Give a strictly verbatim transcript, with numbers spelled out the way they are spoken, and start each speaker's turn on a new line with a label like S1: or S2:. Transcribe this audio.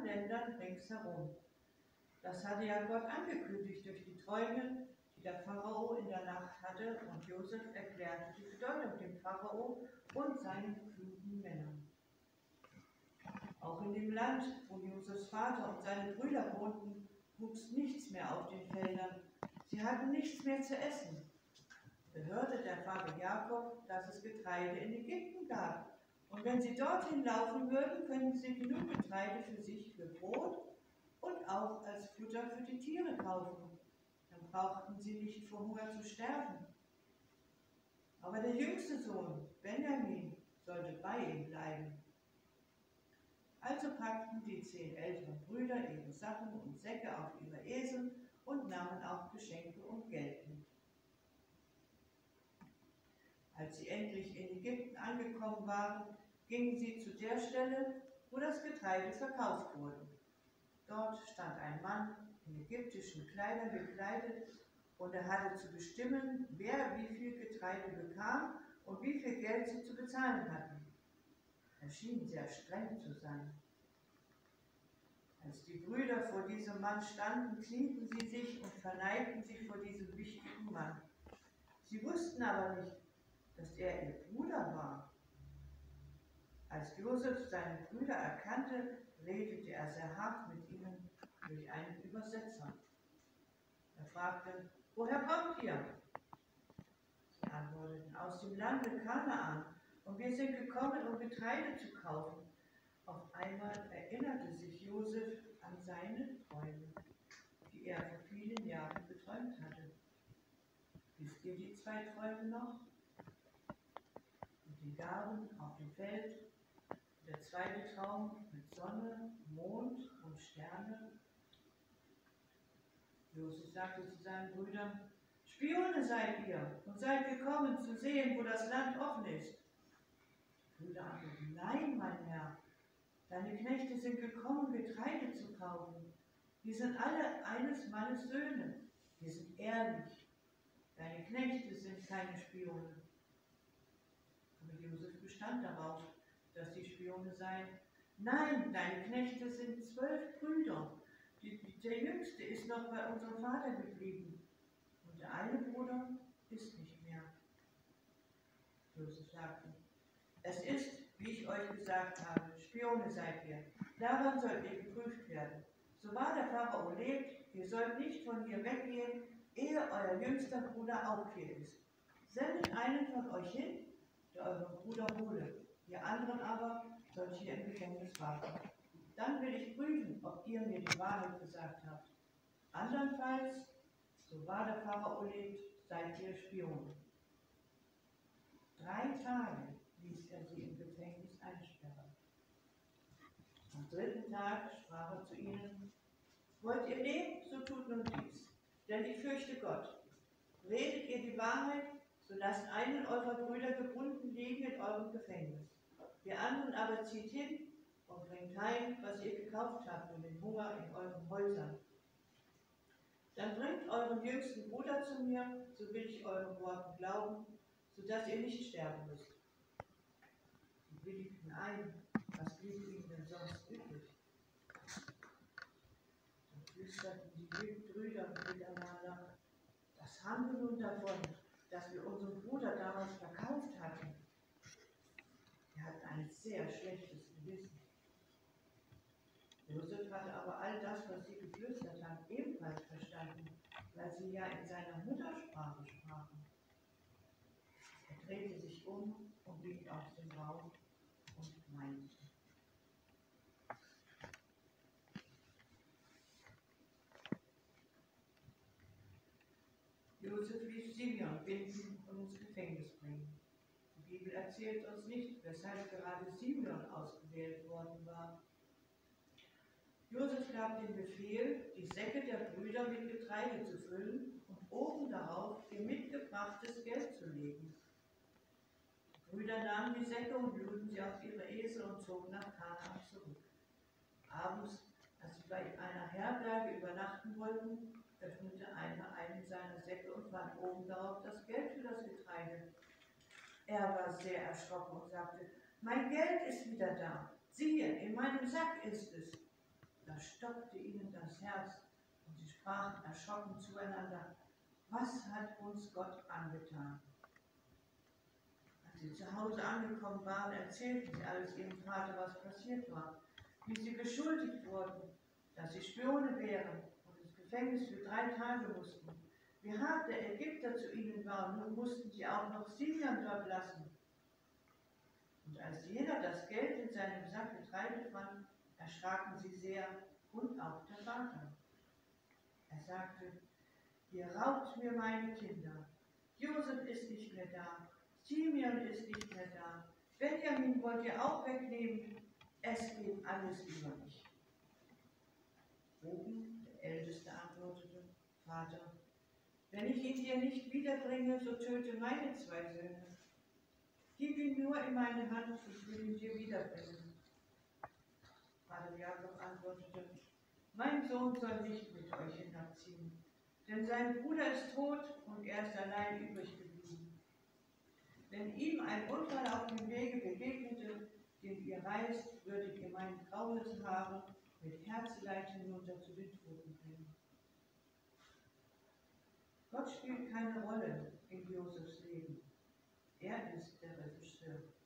S1: Ländern ringsherum. Das hatte ja Gott angekündigt durch die Träume, die der Pharao in der Nacht hatte, und Josef erklärte die Bedeutung dem Pharao und seinen klugen Männern. Auch in dem Land, wo Josefs Vater und seine Brüder wohnten, wuchs nichts mehr auf den Feldern. Sie hatten nichts mehr zu essen. Da hörte der Vater Jakob, dass es Getreide in Ägypten gab. Und wenn sie dorthin laufen würden, könnten sie genug Getreide für sich, für Brot und auch als Futter für die Tiere kaufen. Dann brauchten sie nicht vor Hunger zu sterben. Aber der jüngste Sohn, Benjamin, sollte bei ihm bleiben. Also packten die zehn älteren Brüder ihre Sachen und Säcke auf ihre Esel und nahmen auch Geschenke und Geld mit. Als sie endlich in Ägypten angekommen waren, gingen sie zu der Stelle, wo das Getreide verkauft wurde. Dort stand ein Mann in ägyptischen Kleidern gekleidet und er hatte zu bestimmen, wer wie viel Getreide bekam und wie viel Geld sie zu bezahlen hatten. Er schien sehr streng zu sein. Als die Brüder vor diesem Mann standen, knieten sie sich und verneigten sich vor diesem wichtigen Mann. Sie wussten aber nicht, dass er ihr Bruder war. Als Josef seine Brüder erkannte, redete er sehr hart mit ihnen durch einen Übersetzer. Er fragte: Woher kommt ihr? Sie antworteten: Aus dem Lande Kanaan, und wir sind gekommen, um Getreide zu kaufen. Auf einmal erinnerte sich Josef an seine Träume, die er vor vielen Jahren geträumt hatte. Wisst ihr die zwei Träume noch? Mit den Gaben auf dem Feld, der zweite Traum mit Sonne, Mond und Sterne. Josef sagte zu seinen Brüdern: Spione seid ihr und seid gekommen, zu sehen, wo das Land offen ist. Die Brüder antworteten: Nein, mein Herr, deine Knechte sind gekommen, Getreide zu kaufen. Wir sind alle eines Mannes Söhne. Wir sind ehrlich. Deine Knechte sind keine Spione. Aber Josef bestand darauf, dass sie Spione seien. Nein, deine Knechte sind zwölf Brüder. Die, die, der Jüngste ist noch bei unserem Vater geblieben. Und der eine Bruder ist nicht mehr. Josef sagte: Es ist, wie ich euch gesagt habe, Spione seid ihr. Daran sollt ihr geprüft werden. So wahr der Pharao lebt, ihr sollt nicht von hier weggehen, ehe euer jüngster Bruder auch hier ist. Sendet einen von euch hin, der euren Bruder hole. Ihr anderen aber sollt hier im Gefängnis warten. Dann will ich prüfen, ob ihr mir die Wahrheit gesagt habt. Andernfalls, so wahr der Pharao lebt, seid ihr Spione. Drei Tage ließ er sie im Gefängnis einsperren. Am dritten Tag sprach er zu ihnen: Wollt ihr leben, so tut nun dies, denn ich fürchte Gott. Redet ihr die Wahrheit, so lasst einen eurer Brüder gebunden liegen in eurem Gefängnis. Wir anderen aber zieht hin und bringt heim, was ihr gekauft habt, und den Hunger in euren Häusern. Dann bringt euren jüngsten Bruder zu mir, so will ich euren Worten glauben, sodass ihr nicht sterben müsst. Sie willigten ein. Was blieb ihnen denn sonst übrig? Dann flüsterten die Brüder miteinander: Was haben wir nun davon, dass wir unseren Bruder damals verkauft hatten? Er hat ein sehr schlechtes Gewissen. Josef hatte aber all das, was sie geflüstert haben, ebenfalls verstanden, weil sie ja in seiner Muttersprache sprachen. Er drehte sich um und blickte auf den Raum und meinte: Josef ließ Simeon binden und ins Gefängnis bringen. Die Bibel erzählt uns nicht, weshalb gerade Simeon ausgewählt worden war. Josef gab den Befehl, die Säcke der Brüder mit Getreide zu füllen und oben darauf ihr mitgebrachtes Geld zu legen. Die Brüder nahmen die Säcke und luden sie auf ihre Esel und zogen nach Kanaan zurück. Abends, als sie bei einer Herberge übernachten wollten, öffnete einer einen seiner Säcke und fand oben darauf das Geld für das Getreide. Er war sehr erschrocken und sagte: Mein Geld ist wieder da. Siehe, in meinem Sack ist es. stockte ihnen das Herz und sie sprachen erschrocken zueinander: Was hat uns Gott angetan? Als sie zu Hause angekommen waren, erzählten sie alles ihrem Vater, was passiert war, wie sie beschuldigt wurden, dass sie Spione wären und ins Gefängnis für drei Tage mussten, wie hart der Ägypter zu ihnen war, nun mussten sie auch noch Simeon dort lassen. Und als jener das Geld in seinem Sack Getreide fand, erschraken sie sehr, und auch der Vater. Er sagte: Ihr raubt mir meine Kinder. Josef ist nicht mehr da, Simeon ist nicht mehr da, Benjamin wollt ihr auch wegnehmen, es geht alles über mich. Ruben, der Älteste, antwortete: Vater, wenn ich ihn dir nicht wiederbringe, so töte meine zwei Söhne. Gib ihn nur in meine Hand, ich will ihn dir wiederbringen. Vater Jakob antwortete: Mein Sohn soll nicht mit euch hinabziehen, denn sein Bruder ist tot und er ist allein übrig geblieben. Wenn ihm ein Unfall auf dem Wege begegnete, den ihr reist, würdet ihr meine graues Haare mit Herzeleid hinunter zu den Toten bringen. Gott spielt keine Rolle in Josefs Leben. Er ist der Regisseur.